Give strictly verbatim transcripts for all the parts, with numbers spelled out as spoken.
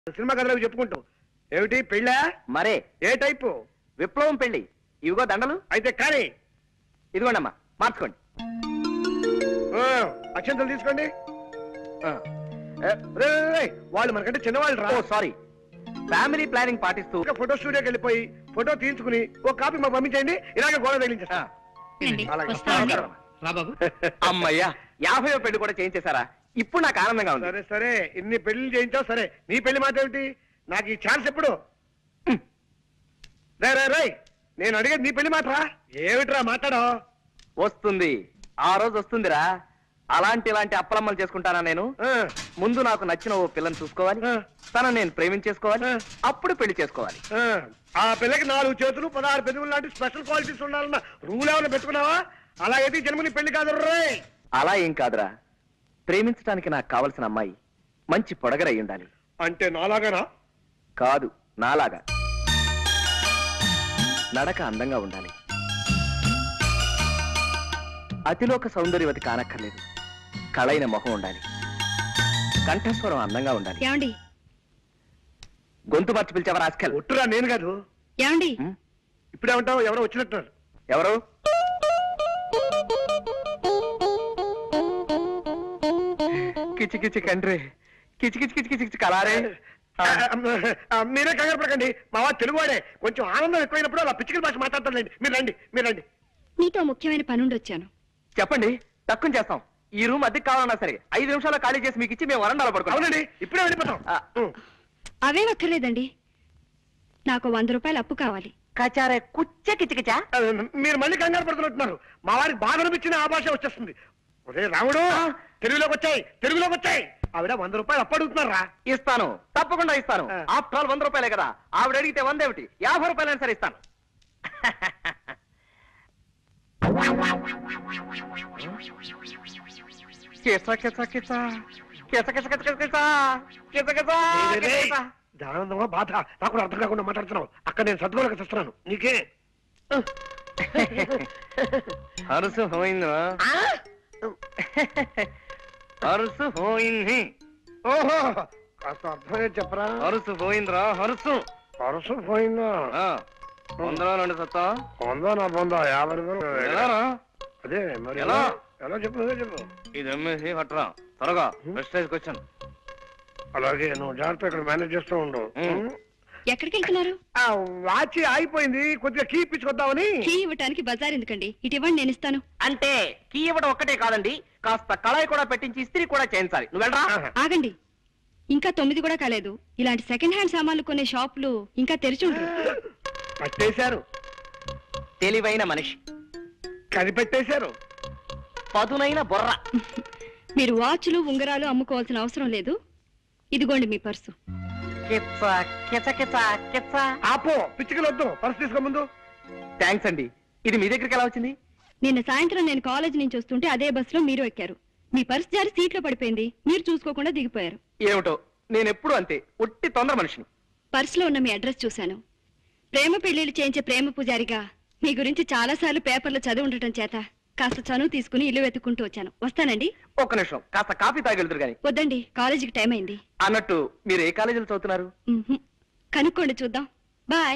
Cinema కథలకు చెప్పుకుంటావు ఏమిటి పెళ్ళా? మరే ఏ టైపు? విప్లవం పెళ్లి. ఇవిగో దండలు. అయితే కానీ ఇదిగోండమ్మా మార్చుకోండి. అక్షంతలు తీసుకోండి. వాళ్ళు మనకంటే చిన్నవాళ్ళు రా. సారీ. ఫ్యామిలీ ప్లానింగ్ పాటిస్తూ ఫోటో స్టూడియోకి వెళ్ళిపోయి ఫోటో తీయించుకుని ఒక కాపీ మాకు పంపించండి. ఇలాగే గోడ తగిలించేస్తా. అమ్మయ్యా యాభై పెళ్లి కూడా చేయించేశారా? ఇప్పుడు నాకు ఆనందంగా ఉంది. సరే సరే ఇన్ని పెళ్లి చేయించావు సరే. నీ పెళ్లి మాట ఏమిటి? నాకు ఈ ఛాన్స్ ఎప్పుడు? రే రే రే నేను అడిగేది నీ పెళ్లి మాటరా. ఏమిట్రా మాట్లాడో? వస్తుంది ఆ రోజు వస్తుందిరా. అలాంటి ఇలాంటి అప్పలమ్మలు చేసుకుంటానా నేను? ముందు నాకు నచ్చిన ఓ పిల్లని చూసుకోవాలి, తనను నేను ప్రేమించేసుకోవాలి, అప్పుడు పెళ్లి చేసుకోవాలి. ఆ పిల్లకి నాలుగు చేతులు పదహారు పెదవులు లాంటి స్పెషల్ క్వాలిటీస్ ఉండాలన్న రూల్ ఏమైనా పెట్టుకున్నావా? అలా అయితే జన్మని పెళ్లి కాదు రే. అలా ఏం కాదురా. ప్రేమించడానికి నాకు కావలసిన అమ్మాయి మంచి పొడగరై ఉండాలి. అంటే నాలాగానా? కాదు నాలాగా. నడక అందంగా ఉండాలి, అతిలోక సౌందర్యవతి కానక్కర్లేదు, కళైన మొహం ఉండాలి, కంఠస్వరం అందంగా ఉండాలి. ఏమండి గొంతు మార్చి పిలిచావా రాస్కల్? ఒట్టురా నేను కాదు. ఏమండి ఇప్పుడేమంటావు? ఎవరో వచ్చినట్టున్నారు. ఎవరు? కిచి కిచి కండ్రి కిచి కిచి కిచి కిచి కిచి కలారే. మీరే కంగారు పడకండి, మా వాడు తెలుగువాడే. కొంచెం ఆనందం ఎక్కువైనప్పుడు అలా పిచ్చికల భాష మాట్లాడతానండి. మీరు రండి మీరు రండి. నీతో ముఖ్యమైన పని ఉండి వచ్చాను. చెప్పండి తక్కువ చేస్తాం. ఈ రూమ్ అద్దెకి కావాలన్నా సరే ఐదు నిమిషాలు ఖాళీ చేసి మీకు ఇచ్చి మేము వరండాలో పడుకోండి. అవునండి ఇప్పుడే వెళ్ళిపోతాం. అవేం అక్కర్లేదండి, నాకు వంద రూపాయలు అప్పు కావాలి. కచారే కుచ్చ కిచకిచా. మీరు మళ్ళీ కంగారు పడుతున్నట్టున్నారు. మా వారికి బాధ అనిపించిన ఆ భాష వచ్చేస్తుంది. ఒరే రాముడు తెలుగులోకి వచ్చాయి తెలుగులోకి వచ్చాయి. ఆవిడ వంద రూపాయలు అప్పు అడుగుతున్నారా? ఇస్తాను తప్పకుండా ఇస్తాను. ఆఫ్టర్ ఆల్ వంద రూపాయలే కదా. ఆవిడ అడిగితే వంద ఏమిటి యాభై రూపాయలైనా సరే ఇస్తాను. దానందమా బాధ నాకు అర్థం కాకుండా మాట్లాడుతున్నావు. అక్కడ నేను సద్గోళక చేస్తున్నాను. నీకే హరుసు పోయిందా? హరుసు పోయింది. ఓహో కాస్త అర్థమే చెప్పరా. హరుసు పోయిందిరా. హరుసు హరుసు పోయిందా? వందలో రెండు సత్తా. వందా నా పొందా యాభై రూపాయలు. అదే మరి ఎలా ఎలా చెప్పు చెప్పు. ఇది అమ్మేసి పట్టరా త్వరగా. ప్రెస్టేజ్కి వచ్చాను. అలాగే నువ్వు జాగ్రత్త ఇక్కడ మేనేజ్ చేస్తూ ఉండు. ఎక్కడికి వెళ్తున్నారు? వాచ్ ఆగిపోయింది, కొద్దిగా కీ ఇప్పించుకొద్దామని. కీ ఇవ్వటానికి బజార్ ఎందుకండి, ఇటు ఇవ్వండి నేను ఇస్తాను. అంటే కీ ఇవ్వడం ఒక్కటే కాదండి, కాస్త కళాయి కూడా పెట్టించి ఇస్త్రీ కూడా చేయించాలి. నువ్వు వెళ్ళరా. ఆగండి, ఇంకా తొమ్మిది కూడా కాలేదు. ఇలాంటి సెకండ్ హ్యాండ్ సామాన్లు కొనే షాపులు ఇంకా తెరిచి ఉండరు. పట్టేశారు. తెలివైన మనిషి కనిపెట్టేశారు. పదునైన బొర్ర. మీరు వాచ్లు ఉంగరాలు అమ్ముకోవాల్సిన అవసరం లేదు. ఇదిగోండి మీ పర్సు. ఆపో పిచ్చికలు వద్దు. పర్సు తీసుకో ముందు. థ్యాంక్స్ అండి. ఇది మీ దగ్గరికి ఎలా వచ్చింది? నిన్న సాయంత్రం నేను కాలేజ్ నుంచి వస్తుంటే అదే బస్సులో మీరు ఎక్కారు. మీ పర్సు జారి సీట్లో పడిపోయింది, మీరు చూసుకోకుండా దిగిపోయారు. ఏమిటో నేను ఎప్పుడు అంతే ఒట్టి తొందర మనిషిని. పర్సులో ఉన్న మీ అడ్రస్ చూశాను. ప్రేమ పెళ్లిళ్ళు చేయించే ప్రేమ పూజారిగా మీ గురించి చాలా సార్లు పేపర్లో చదివి ఉండటం చేత కాస్త చనువు తీసుకుని ఇల్లు వెతుక్కుంటూ వచ్చాను. వస్తానండి. ఒక్క నిమిషం, కాస్త కాఫీ తాగెళ్తారు గాని. వద్దండి, కాలేజీకి టైం అయింది. అన్నట్టు మీరు ఏ కాలేజీలో చదువుతున్నారు? కనుక్కోండి చూద్దాం. బాయ్.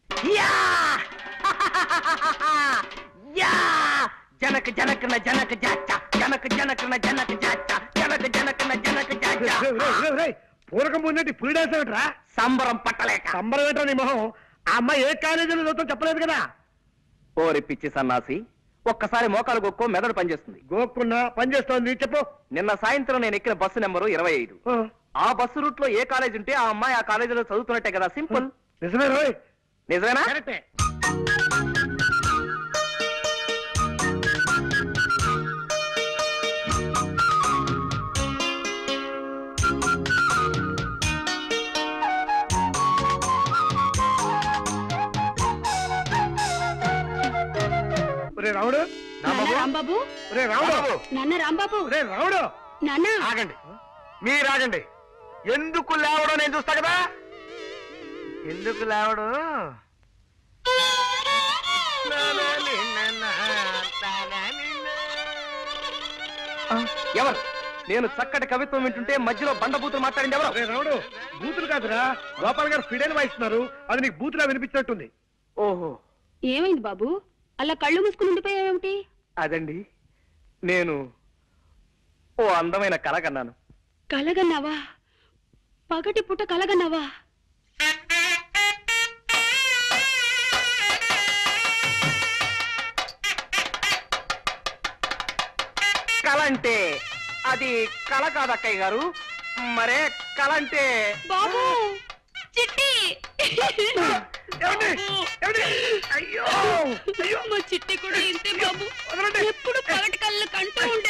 జనక జనకన జనక జాచా జనక జనకన జనక జాచా జనక జనకన జనక జాచా. పూరకం పొందేటి పులి డాన్స్ ఏమిట్రా? సంబరం పట్టలేక. సంబరం ఏంటో నీ మొహం. ఆ అమ్మాయి ఏ కాలేజీలో చదువుతాం చెప్పలేదు కదా. ఓరి పిచ్చి సన్నాసి, ఒక్కసారి మోకాలు గోక్కో మెదడు పనిచేస్తుంది. గోక్కున్నా పనిచేస్తోంది. చెప్పు. నిన్న సాయంత్రం నేను ఎక్కిన బస్సు నెంబరు ఇరవై ఐదు. ఆ బస్సు రూట్ లో ఏ కాలేజ్ ఉంటే ఆ అమ్మాయి ఆ కాలేజీలో చదువుతున్నట్టే కదా. సింపుల్. నిజమే రోయ్. నిజమేనా? కరెక్టే. రాముడు రాంబాబు రాముడు నాన్న రాంబాబు రాముడు నాన్న ఆగండి. మీరు ఆగండి. ఎందుకు లేవడం నేను చూస్తా కదా. ఎందుకు లేవడు? ఎవరు నేను చక్కటి కవిత్వం వింటుంటే మధ్యలో బండబూతులు మాట్లాడింది ఎవరు? రావుడు, బూతులు కాదురా, గోపాల్ గారు ఫిడైన్ వాయిస్తున్నారు. అది నీకు బూతులా వినిపించినట్టుంది. ఓహో, ఏమైంది బాబు, అలా కళ్ళు మూసుకుని ఉండిపోయావేమిటి? అదండి, నేను ఓ అందమైన కల కన్నాను. కలగన్నావా? పగటి పుట్ట కలగన్నావా? కల అంటే అది కల కాదు అక్కయ్య గారు. మరే కల అంటే బాబు, చిట్టి! అయ్యో మా చిట్టి కూడా ఇంతే బాబు, ఎప్పుడు పగటి కళ్ళు కంటూ